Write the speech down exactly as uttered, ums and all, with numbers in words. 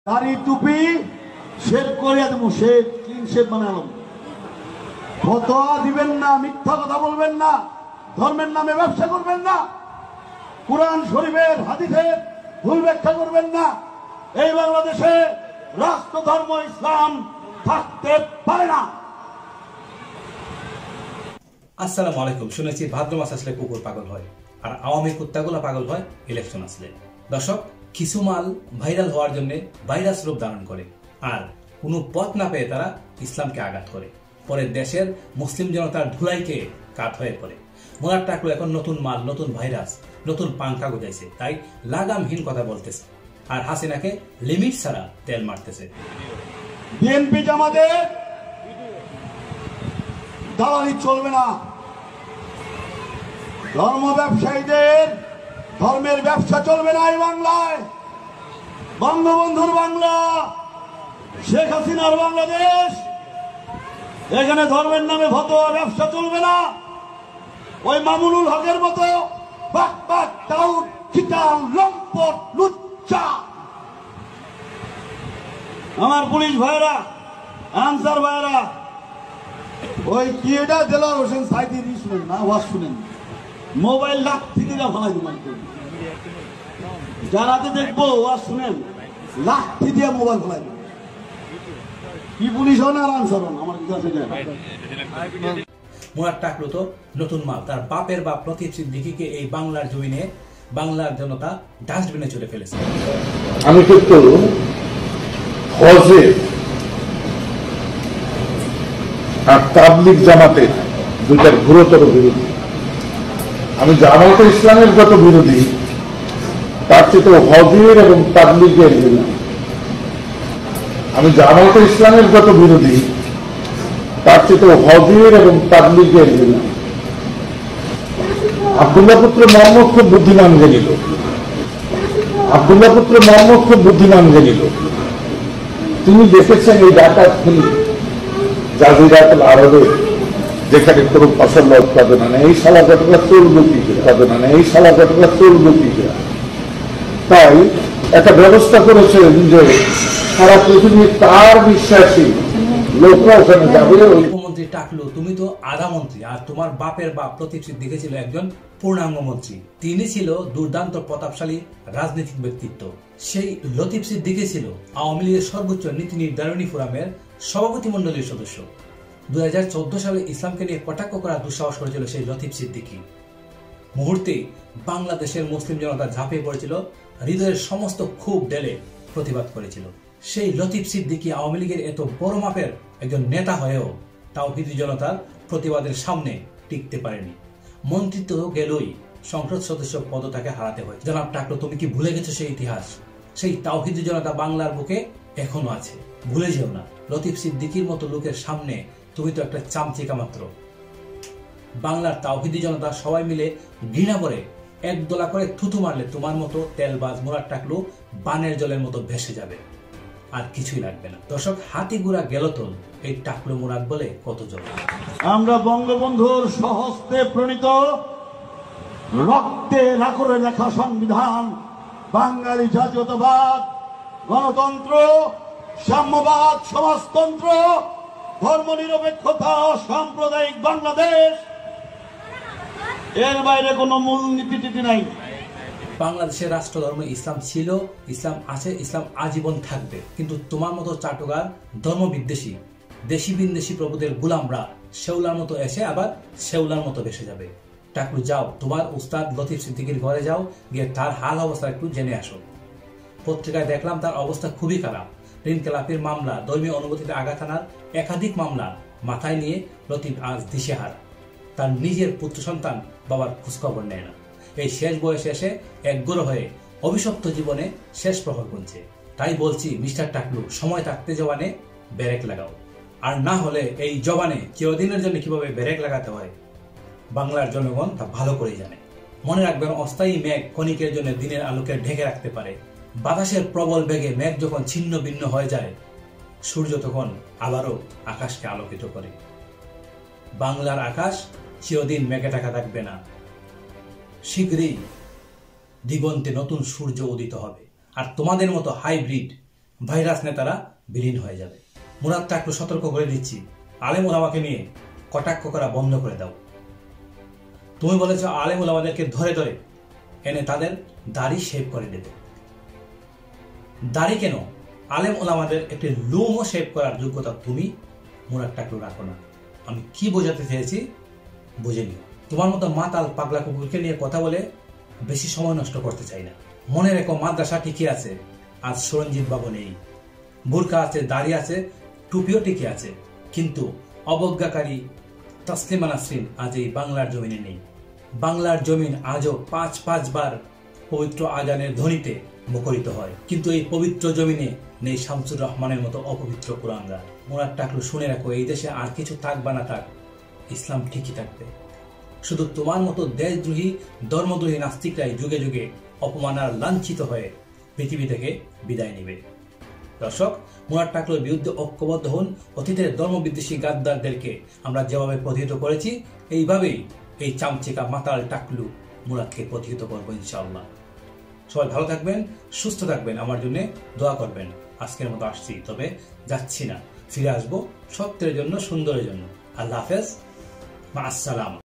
দাড়ি টুপি শেভ করে দেবো, শেভ ক্লিন শেভ বানালাম। ফতোয়া দিবেন না, মিথ্যা কথা বলবেন না, ধর্মের নামে ব্যবসা করবেন না, কুরআন শরীফের হাদিসের ভুল ব্যাখ্যা করবেন না। এই বাংলাদেশে রাষ্ট্র ধর্ম ইসলাম থাকতে পারে না। আসসালামু আলাইকুম। শুনেছি ভাদ্র মাস আসলে কুকুর পাগল হয়, আর আওয়ামী কুত্তাগুলো পাগল হয় ইলেকশন আসলে। দর্শক, কিছু মাল ভাইরাল হওয়ার জন্য ভাইরাস রূপ ধারণ করে, আর কোনো পথ না পেয়ে তারা ইসলামকে আঘাত করে, পরে দেশের মুসলিম জনতার ধুলাইকে কাত হয়ে পড়ে। মোলার টাকলু এখন নতুন মাল, নতুন ভাইরাস, নতুন পাঙ্খা গুজাইছে, তাই লাগামহীন কথা বলতেছে, আর হাসিনাকে লিমিট ছাড়া তেল মারতেছে। বিএনপি জামাতের দালালি চলবে না। ধর্ম ব্যবসায়ীদের ধর্মের ব্যবসা চলবে না এই বাংলায়। বঙ্গবন্ধুর বাংলা, শেখ হাসিনার বাংলাদেশ, এখানে ধর্মের নামে ফতোয়া ব্যবসা চলবে না। ওই মামুনুল হকের মতো বাক বাক টাউট খিটাল লম্পট লুচ্চা আমার পুলিশ ভাইরা, আনসার ভাইরা, ওই কি এটা দেলার হোসেন সাইদি শুনেন না, ওয়াজ শুনেন, মোবাইল লাঠি দিয়ে ফেলাই দেবেন। যারাতে দেখবো ওয়াজ শুনেন, লাঠি দিয়ে মোবাইল ফেলাই দেবেন। কি পুলিশ হন আর আনসার হন, আমার কাছে যায়। মোলার টাকলু তো নতুন মাল, তার বাপের বাপ লতিফ সিদ্দিকীকে এই বাংলার জমিনে বাংলার জনতা ডাস্টবিনে চলে ফেলেছে। আমি কিন্তু হজের আর তাবলিগ জামাতের দুইটার ঘোরতর বিরোধী। আমি জামাতে ইসলামের যত বিরোধী, তার চেয়ে হজের এবং তাবলিগের বিরোধী। আমি জামাতে ইসলামের যত বিরোধী, তার চেয়ে হজের এবং তাবলিগের বিরোধী। আব্দুল্লাহ পুত্র মোহাম্মদ খুব বুদ্ধিমান গেলিল, আব্দুল্লাহ পুত্র মোহাম্মদ খুব বুদ্ধিমান গেলিল। তিনি দেখেছেন এই ডাকাত ফিল্ম জাজিরাতুল আরবে, যেখানে কোন ফসল উৎপাদন নেই, এই সালা ঘটনা চলবে কি উৎপাদন নেই, এই সালা ঘটনা চলবে কি। তাই একটা ব্যবস্থা করেছেন যে সারা পৃথিবী তার বিশ্বাসী লোকরা ওখানে যাবে। মুখ্যমন্ত্রী টাকলু, তুমি তো আধা মন্ত্রী, আর তোমার বাপের বাপ লতিফ সিদ্দিকী ছিল একজন পূর্ণাঙ্গ মন্ত্রী। তিনি ছিল দুর্দান্ত প্রতাপশালী রাজনৈতিক ব্যক্তিত্ব। সেই লতিফ সিদ্দিকী ছিল আওয়ামী লীগের সর্বোচ্চ নীতি নির্ধারণী ফোরামের সভাপতি মন্ডলীর সদস্য। দুই হাজার চোদ্দ সালে ইসলামকে নিয়ে কটাক্ষ করার দুঃসাহস করেছিল সেই লতিফ সিদ্দিকী। মুহূর্তে বাংলাদেশের মুসলিম জনতা ঝাঁপিয়ে পড়েছিল, হৃদয়ের সমস্ত ক্ষোভ ঢেলে প্রতিবাদ করেছিল। সেই লতিফ সিদ্দিকী আওয়ামী লীগের এত বড় মাপের একজন নেতা হয়েও তাওহিদি জনতার প্রতিবাদের সামনে টিকতে পারেনি। মন্ত্রিত্ব গেলই, সংসদ সদস্য পদ তাকে হারাতে হয়। জনাব টাকলু, তুমি কি ভুলে গেছো সেই ইতিহাস? সেই তাওহিদি জনতা বাংলার বুকে এখনো আছে, ভুলে যেও না। লতিফ সিদ্দিকীর মতো লোকের সামনে তুমি তো একটা চামচিকা মাত্র। বাংলার তাওহিদি জনতা সবাই মিলে ঘৃণা করে একদলা করে থুতু মারলে তোমার মতো তেলবাজ মোলার টাকলু বানের জলের মতো ভেসে যাবে, আর কিছুই লাগবে না। দর্শক, হাতি গুড়া গেল তো এই টাকলু মুরাদ বলে কত জন। আমরা বঙ্গবন্ধুর স্বহস্তে প্রণীত রক্তে রাখরে লেখা সংবিধান, বাঙালি জাতীয়তাবাদ, গণতন্ত্র, সাম্যবাদ, সমাজতন্ত্র, ধর্মনিরপেক্ষতা, সাম্প্রদায়িক বাংলাদেশ, এর বাইরে কোন মূলনীতি টিতি নাই। বাংলাদেশের রাষ্ট্র ধর্ম ইসলাম ছিল, ইসলাম আছে, ইসলাম আজীবন থাকবে। কিন্তু তোমার মতো চাটুকার ধর্ম বিদ্বেষী দেশি বিদেশি প্রভুদের গুলামরা শেওলার মতো এসে আবার শেওলার মতো ভেসে যাবে। টাকলু, যাও তোমার উস্তাদ লতিফ সিদ্দিকীর ঘরে যাও, গিয়ে তার হাল অবস্থা একটু জেনে আসো। পত্রিকায় দেখলাম তার অবস্থা খুবই খারাপ। ঋণ খেলাপির মামলা, ধর্মীয় অনুভূতিতে আঘাত আনার একাধিক মামলা মাথায় নিয়ে লতিফ আজ দিশেহারা। তার নিজের পুত্র সন্তান বাবার খোঁজখবর নেয় না। এই শেষ বয়সে এসে একগুঁড়ো হয়ে অভিশপ্ত জীবনে শেষ প্রহর গুনছে। তাই বলছি, মিস্টার টাকলু, সময় থাকতে জবানে ব্যারেক লাগাও, আর না হলে এই জবানে চিরদিনের জন্য কিভাবে ব্যারেক লাগাতে হয় বাংলার জনগণ তা ভালো করেই জানে। মনে রাখবেন, অস্থায়ী মেঘ ক্ষণিকের জন্য দিনের আলোকে ঢেকে রাখতে পারে। বাতাসের প্রবল বেগে মেঘ যখন ছিন্ন ভিন্ন হয়ে যায়, সূর্য তখন আবারও আকাশকে আলোকিত করে। বাংলার আকাশ চিরদিন মেঘে ঢাকা থাকবে না। শীঘ্রই দিগন্তে নতুন সূর্য উদিত হবে, আর তোমাদের মতো হাইব্রিড ভাইরাস নেতারা বিলীন হয়ে যাবে। মুরাদ টাকলু সতর্ক করে দিচ্ছি, আলেম ওলামাকে নিয়ে কটাক্ষ করা বন্ধ করে দাও। তুমি বলেছ আলেম ওলামাদেরকে ধরে ধরে এনে তাদের দাড়ি শেভ করে দেবে। দাড়ি কেন, আলেম ওলামাদের একটি লুমও শেভ করার যোগ্যতা তুমি মুরাদ টাকলু রাখো না। আমি কি বোঝাতে চেয়েছি বুঝে নিও। তোমার মতো মাতাল পাগলা কুকুরকে নিয়ে কথা বলে বেশি সময় নষ্ট করতে চাই না। মনে রেখো, মাদ্রাসা ঠিকই আছে, আজ সুরঞ্জিত বাবু নেই। বুরকা আছে, দাড়ি আছে, টুপিও টিকে আছে, কিন্তু অবজ্ঞাকারী তাসলিমা নাসরিন আজ এই বাংলার জমিনে নেই। বাংলার জমিন আজও পাঁচ পাঁচবার পবিত্র আজানের ধ্বনিতে মুখরিত হয়, কিন্তু এই পবিত্র জমিনে নেই শামসুর রহমানের মতো অপবিত্র কুলাঙ্গার। মুরাদ টাকলু শুনে রাখো, এই দেশে আর কিছু থাক বা না থাক, ইসলাম ঠিকই থাকবে। শুধু তোমার মতো দেশদ্রোহী ধর্মদ্রোহী নাস্তিকরাই যুগে যুগে অপমানার লাঞ্ছিত হয়ে পৃথিবী থেকে বিদায় নেবে। দর্শক, মুরাদ টাকলুর বিরুদ্ধে ঐক্যবদ্ধ হন। অতীতের ধর্মবিদ্বেষী গাদ্দারদেরকে আমরা যেভাবে প্রতিহত করেছি, এইভাবেই এই চামচিকা মাতাল টাকলু মুরাদকে প্রতিহত করবো ইনশাআল্লাহ। সবাই ভালো থাকবেন, সুস্থ থাকবেন, আমার জন্য দোয়া করবেন। আজকের মতো আসছি, তবে যাচ্ছি না, ফিরে আসবো সত্যের জন্য, সুন্দরের জন্য। আল্লাহ হাফেজ, মা আসসালাম।